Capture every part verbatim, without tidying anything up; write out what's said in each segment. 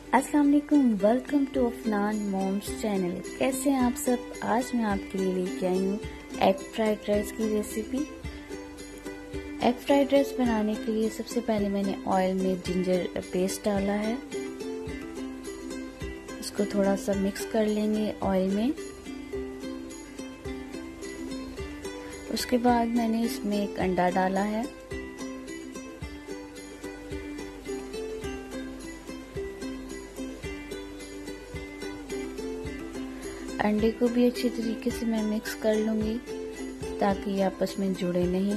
अस्सलाम वालेकुम, welcome to Afnan mom's channel. कैसे हैं आप सब? आज मैं आपके लिए लेके आई हूँ एग फ्राइड राइस की रेसिपी। एग फ्राइड राइस बनाने के लिए सबसे पहले मैंने ऑयल में जिंजर पेस्ट डाला है। इसको थोड़ा सा मिक्स कर लेंगे ऑयल में। उसके बाद मैंने इसमें एक अंडा डाला है। अंडे को भी अच्छी तरीके से मैं मिक्स कर लूंगी ताकि ये आपस में जुड़े नहीं।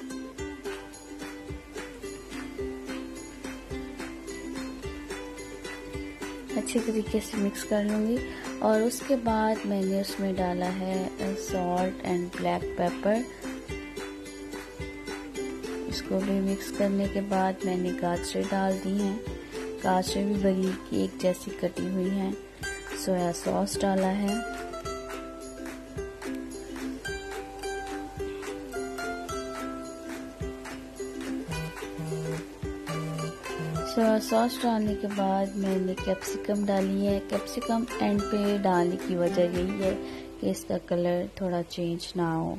अच्छी तरीके से मिक्स कर लूंगी और उसके बाद मैंने उसमें डाला है सॉल्ट एंड ब्लैक पेपर। इसको भी मिक्स करने के बाद मैंने गाजरें डाल दी हैं। गाजरें भी बारीक एक जैसी कटी हुई हैं। सोया सॉस डाला है। सोया सॉस डालने के बाद मैंने कैप्सिकम डाली है। कैप्सिकम एंड पे डालने की वजह यही है कि इसका कलर थोड़ा चेंज ना हो।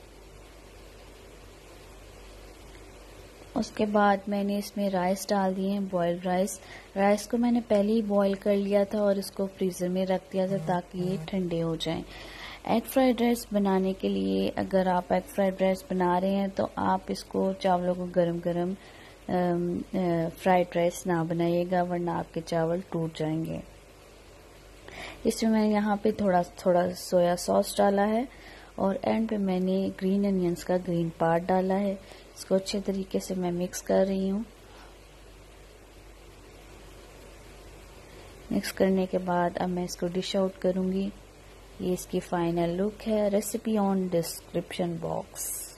उसके बाद मैंने इसमें राइस डाल दिए हैं, बॉइल्ड राइस। राइस को मैंने पहले ही बॉईल कर लिया था और इसको फ्रीज़र में रख दिया था ताकि ये ठंडे हो जाएं। एग फ्राइड राइस बनाने के लिए अगर आप एग फ्राइड राइस बना रहे हैं तो आप इसको चावलों को गरम गरम फ्राइड राइस ना बनाइएगा, वरना आपके चावल टूट जाएंगे। इसमें मैं यहाँ पे थोड़ा थोड़ा सोया सॉस डाला है और एंड पे मैंने ग्रीन अनियंस का ग्रीन पार्ट डाला है। इसको अच्छे तरीके से मैं मिक्स कर रही हूँ। मिक्स करने के बाद अब मैं इसको डिश आउट करूंगी। ये इसकी फाइनल लुक है। Recipe on description box.